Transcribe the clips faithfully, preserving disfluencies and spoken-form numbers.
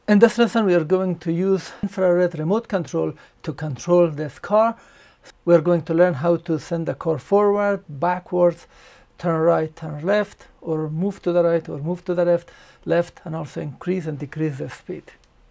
In this lesson, we are going to use infrared remote control to control this car. We are going to learn how to send the car forward, backwards, turn right, turn left, or move to the right or move to the left, left, and also increase and decrease the speed.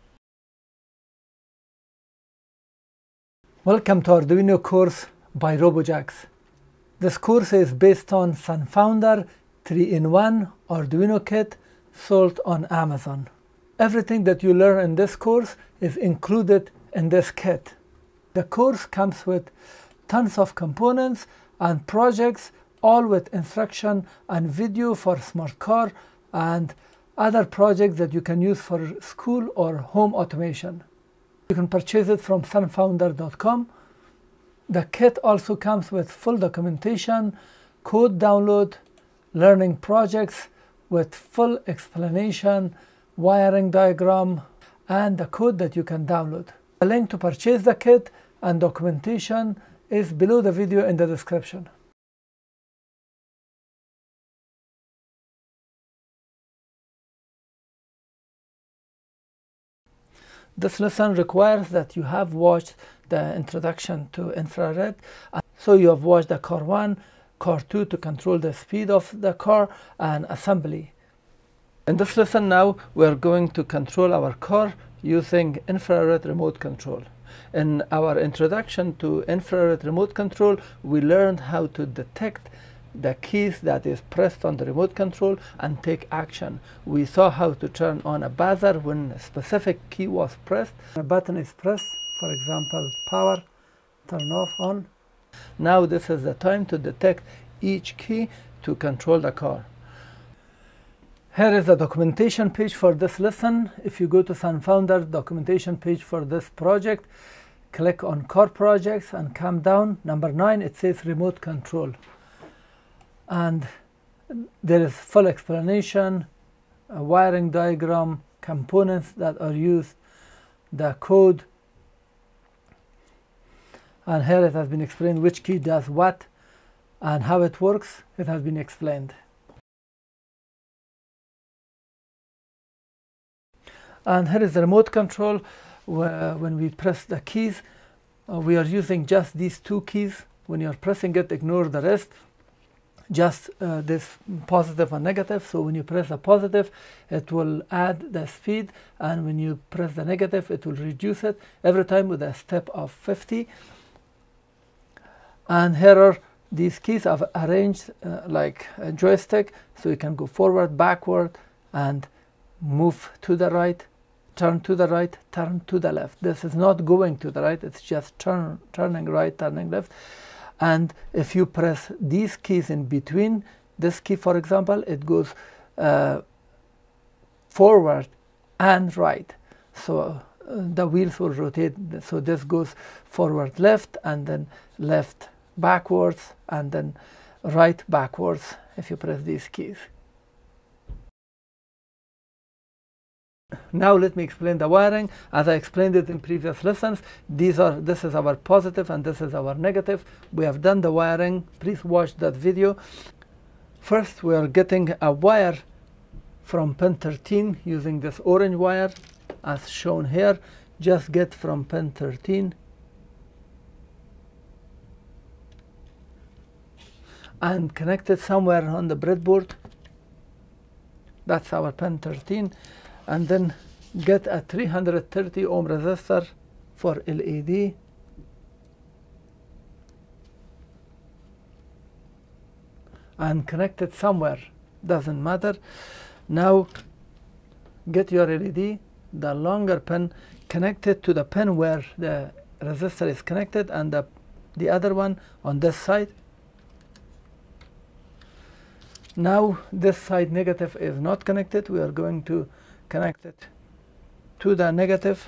Welcome to Arduino course by Robojax. This course is based on SunFounder three in one Arduino kit sold on Amazon. Everything that you learn in this course is included in this kit. The course comes with tons of components and projects, all with instruction and video for smart car and other projects that you can use for school or home automation. You can purchase it from sun founder dot com. The kit also comes with full documentation, code download, learning projects with full explanation, wiring diagram, and the code that you can download. The link to purchase the kit and documentation is below the video in the description. This lesson requires that you have watched the introduction to infrared. So you have watched the car one, car two to control the speed of the car, and assembly. In this lesson now, we are going to control our car using infrared remote control. In our introduction to infrared remote control, we learned how to detect the keys that is pressed on the remote control and take action. We saw how to turn on a buzzer when a specific key was pressed. A button is pressed, for example, power, turn off, on. Now this is the time to detect each key to control the car. Here is the documentation page for this lesson. If you go to SunFounder documentation page for this project, click on car projects and come down. Number nine, it says remote control. And there is full explanation, a wiring diagram, components that are used, the code. And here it has been explained which key does what and how it works. It has been explained. And here is the remote control. Where when we press the keys, uh, we are using just these two keys. When you are pressing it, ignore the rest. Just uh, this positive and negative. So when you press the positive, it will add the speed, and when you press the negative, it will reduce it, every time with a step of fifty. And here are these keys I've arranged uh, like a joystick, so you can go forward, backward, and move to the right, turn to the right, turn to the left. This is not going to the right, it's just turn, turning right, turning left. And if you press these keys in between, this key for example, it goes uh, forward and right. So uh, the wheels will rotate. So this goes forward left, and then left backwards, and then right backwards if you press these keys. Now let me explain the wiring. As I explained it in previous lessons, these are this is our positive and this is our negative. We have done the wiring. Please watch that video. First, we are getting a wire from pin thirteen using this orange wire as shown here. Just get from pin thirteen and connect it somewhere on the breadboard. That's our pin thirteen. And then get a three hundred thirty ohm resistor for L E D. And connect it somewhere, doesn't matter. Now get your L E D, the longer pin, connect it to the pin where the resistor is connected, and the, the other one on this side. Now this side negative is not connected. We are going to connect it to the negative,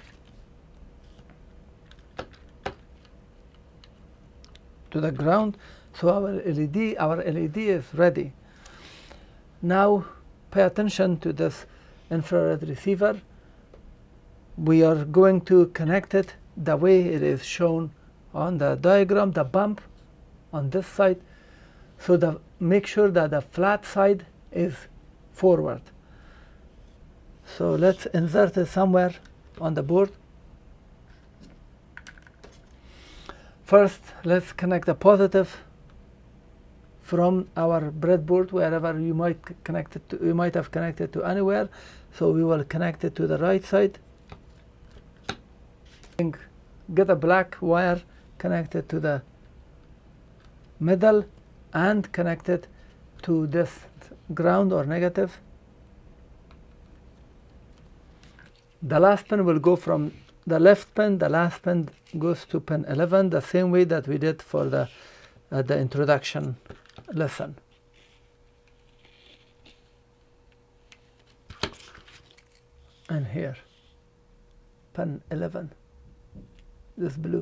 to the ground. So our L E D, our L E D is ready. Now pay attention to this infrared receiver. We are going to connect it the way it is shown on the diagram, the bump on this side. So the, make sure that the flat side is forward. So let's insert it somewhere on the board. First, let's connect the positive from our breadboard, wherever you might connect it to, you might have connected to anywhere. So we will connect it to the right side. Get a black wire connected to the middle and connect it to this ground or negative. The last pin will go from the left pin, the last pin goes to pin eleven, the same way that we did for the, uh, the introduction lesson. And here, pin eleven, this blue.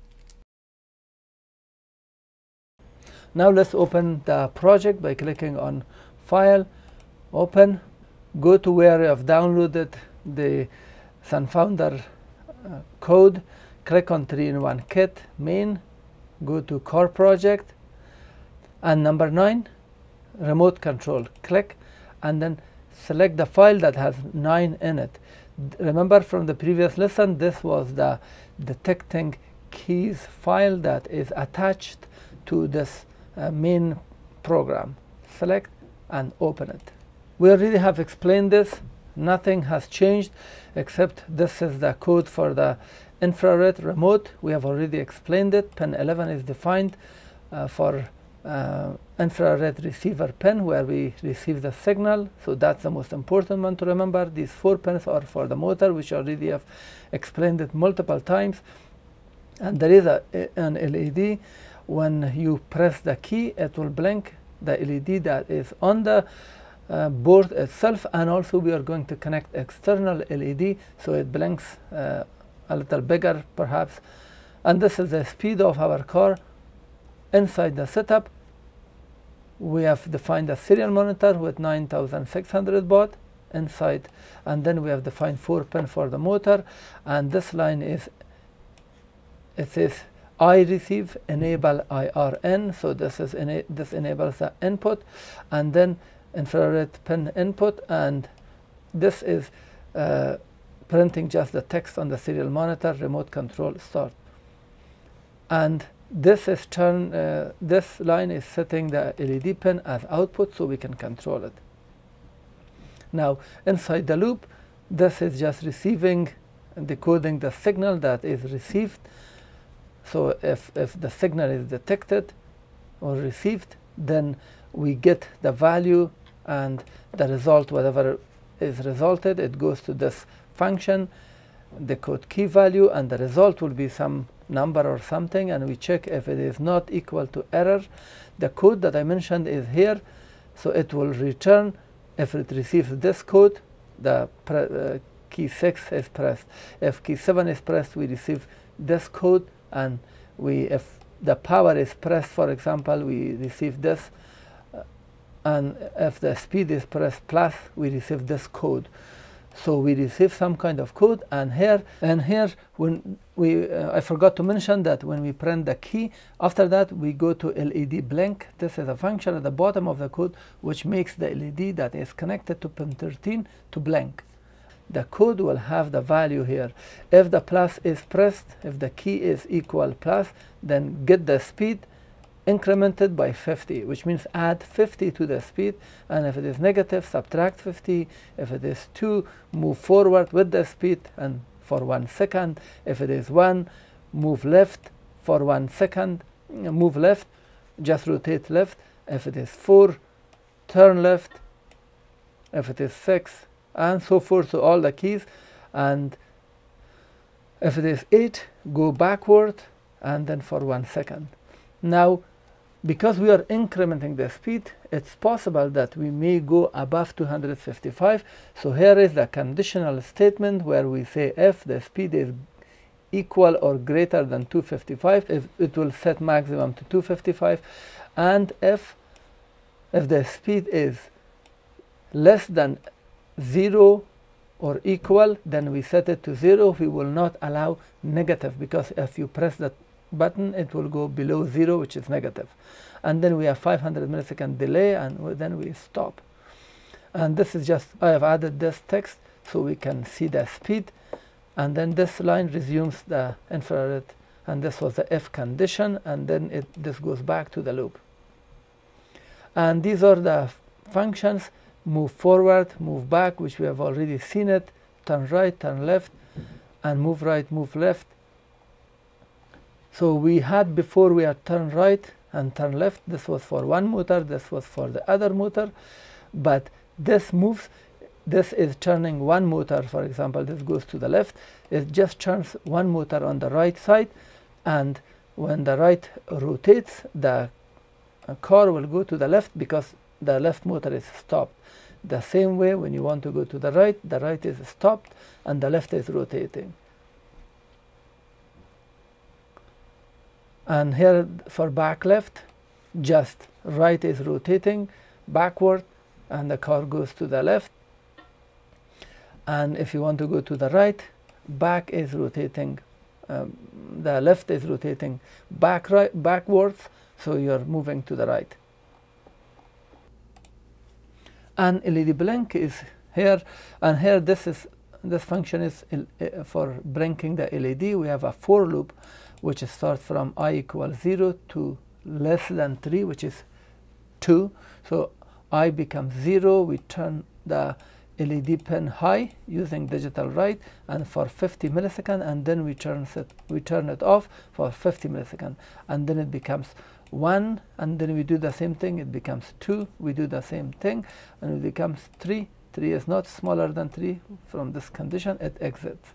Now let's open the project by clicking on File, Open, go to where you have downloaded the SunFounder uh, code, click on three in one Kit, Main, go to Car Project, and number nine, Remote Control, click, and then select the file that has nine in it. D remember from the previous lesson, this was the detecting keys file that is attached to this uh, main program. Select and open it. We already have explained this. Nothing has changed except this is the code for the infrared remote. We have already explained it. Pin eleven is defined uh, for uh, infrared receiver pin, where we receive the signal. So that's the most important one to remember. These four pins are for the motor, which already have explained it multiple times. And there is a, an L E D. When you press the key, it will blink the L E D that is on the uh, board itself, and also we are going to connect external L E D, so it blinks uh, a little bigger perhaps. And this is the speed of our car. Inside the setup, we have defined a serial monitor with nine thousand six hundred baud inside, and then we have defined four pin for the motor, and this line is, it says I receive, enable I R N, so this is ena this enables the input, and then infrared pin input, and this is uh, printing just the text on the serial monitor, remote control start. And this is turn uh, this line is setting the L E D pin as output, so we can control it. Now inside the loop, this is just receiving and decoding the signal that is received. So if, if the signal is detected or received, then we get the value, and the result, whatever is resulted, it goes to this function, the code key value, and the result will be some number or something, and we check if it is not equal to error. The code that I mentioned is here, so it will return if it receives this code, the uh, key six is pressed. If key seven is pressed, we receive this code, and we, if the power is pressed, for example, we receive this, uh, and if the speed is pressed plus, we receive this code. So we receive some kind of code, and here and here when we uh, I forgot to mention that when we print the key, after that we go to L E D blink. This is a function at the bottom of the code which makes the L E D that is connected to pin thirteen to blink. The code will have the value here. If the plus is pressed, if the key is equal plus, then get the speed incremented by fifty, which means add fifty to the speed, and if it is negative, subtract fifty. If it is two, move forward with the speed and for one second. If it is one, move left for one second, move left, just rotate left. If it is four, turn left. If it is six, and so forth, so all the keys. And if it is eight, go backward, and then for one second. Now, because we are incrementing the speed, it's possible that we may go above two hundred fifty-five. So here is the conditional statement where we say if the speed is equal or greater than two hundred fifty-five, if it will set maximum to two hundred fifty-five, and if if the speed is less than zero or equal, then we set it to zero. We will not allow negative, because if you press that button, it will go below zero, which is negative. And then we have five hundred millisecond delay, and then we stop. And this is just, I have added this text so we can see the speed, and then this line resumes the infrared, and this was the if condition, and then it this goes back to the loop. And these are the functions: move forward, move back, which we have already seen it, turn right, turn left, and move right, move left. So we had before we had turn right and turn left. This was for one motor, this was for the other motor, but this moves, this is turning one motor. For example, this goes to the left, it just turns one motor on the right side, and when the right rotates, the car will go to the left because the left motor is stopped. The same way, when you want to go to the right, the right is stopped and the left is rotating. And here for back left, just right is rotating backward and the car goes to the left. And if you want to go to the right, back is rotating, um, the left is rotating back right backwards, so you're moving to the right. And L E D blink is here, and here this is this function is uh, for blinking the L E D. We have a for loop which starts from I equals zero to less than three, which is two. So I becomes zero, we turn the L E D pin high using digital write, and for fifty milliseconds, and then we turn it we turn it off for fifty milliseconds, and then it becomes one, and then we do the same thing, it becomes two, we do the same thing, and it becomes three. Three is not smaller than three. From this condition it exits.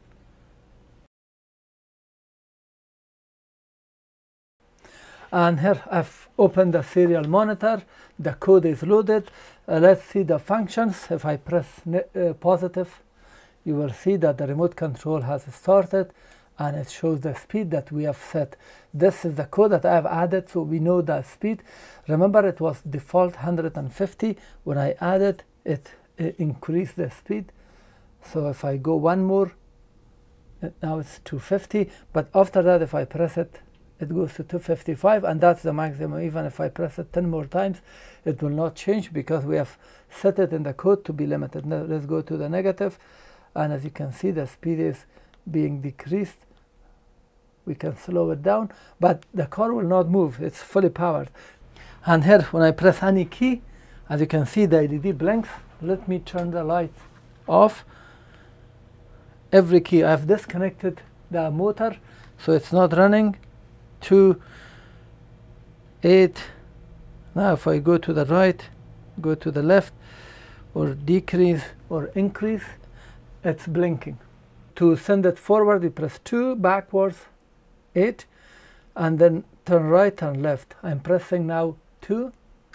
And here I've opened the serial monitor, the code is loaded. Uh, let's see the functions. If I press uh, positive, you will see that the remote control has started and it shows the speed that we have set. This is the code that I have added, so we know the speed. Remember, it was default one hundred fifty. When I added it, it increased the speed. So if I go one more, now it's two fifty, but after that if I press it, it goes to two fifty-five, and that's the maximum. Even if I press it ten more times, it will not change because we have set it in the code to be limited. Now let's go to the negative, and as you can see, the speed is being decreased. We can slow it down, but the car will not move. It's fully powered. And here, when I press any key, as you can see, the L E D blinks. Let me turn the light off. Every key, I've disconnected the motor, so it's not running. Two, eight. Now if I go to the right, go to the left, or decrease or increase, it's blinking. To send it forward, you press two, backwards, eight, and then turn right, turn left. I'm pressing now two,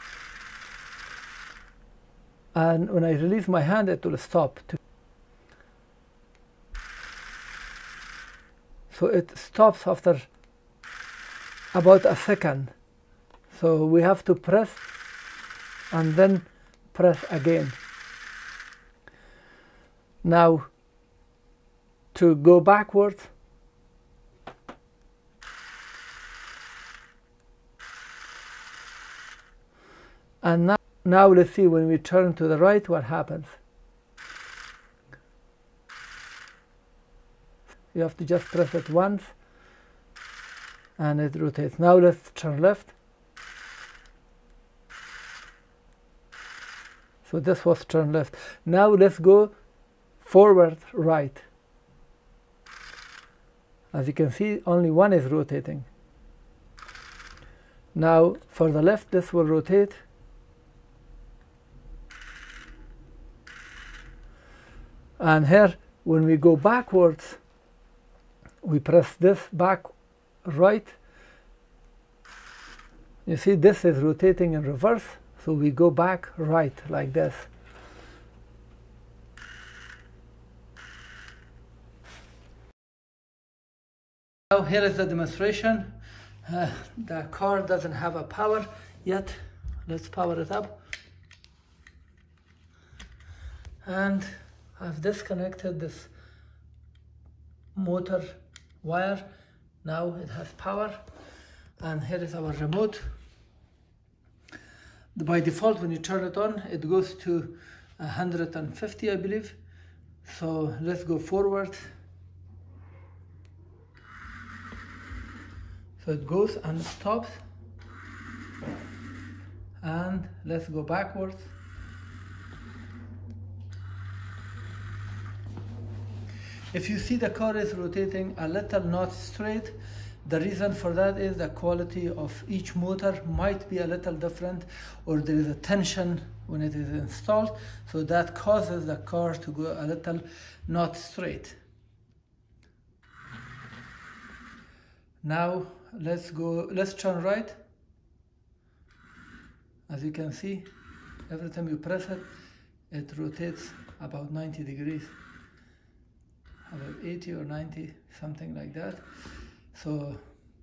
and when I release my hand, it will stop. So it stops after about a second. So we have to press and then press again. Now to go backwards, and now, now let's see when we turn to the right what happens. You have to just press it once and it rotates. Now let's turn left. So this was turn left. Now let's go forward right. As you can see, only one is rotating. Now for the left, this will rotate. And here, when we go backwards, we press this back right. You see, this is rotating in reverse, so we go back right like this. Now here is the demonstration. Uh, the car doesn't have a power yet. Let's power it up. And I've disconnected this motor wire. Now it has power, and here is our remote. By default, when you turn it on, it goes to one hundred fifty, I believe. So let's go forward. So it goes and stops. And let's go backwards. If you see the car is rotating a little not straight, the reason for that is the quality of each motor might be a little different, or there is a tension when it is installed, so that causes the car to go a little not straight. Now let's go, let's turn right. As you can see, every time you press it, it rotates about ninety degrees, about eighty or ninety, something like that. So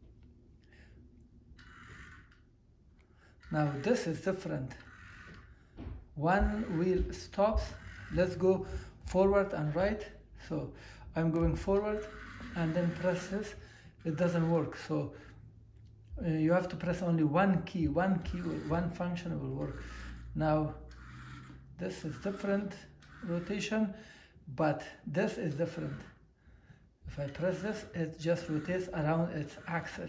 now this is different. One wheel stops. Let's go forward and right. So I'm going forward and then press this. It doesn't work. So uh, you have to press only one key. One key, one function will work. Now this is different rotation, but this is different. If I press this, it just rotates around its axis.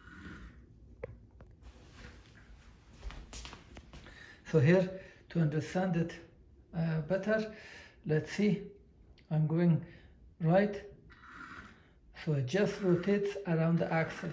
So here, to understand it uh, better, let's see. I'm going right, so it just rotates around the axis.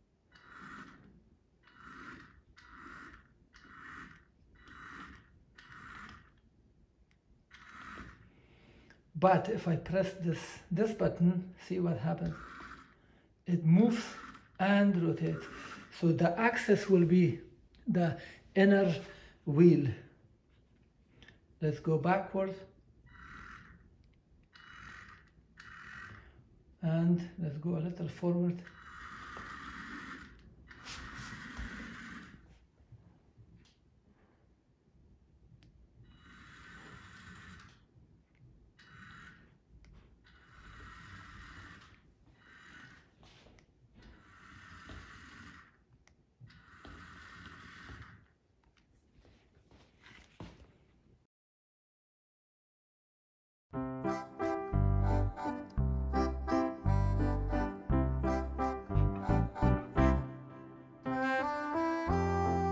But if I press this, this button, see what happens. It moves and rotates. So the axis will be the inner wheel. Let's go backwards. And let's go a little forward.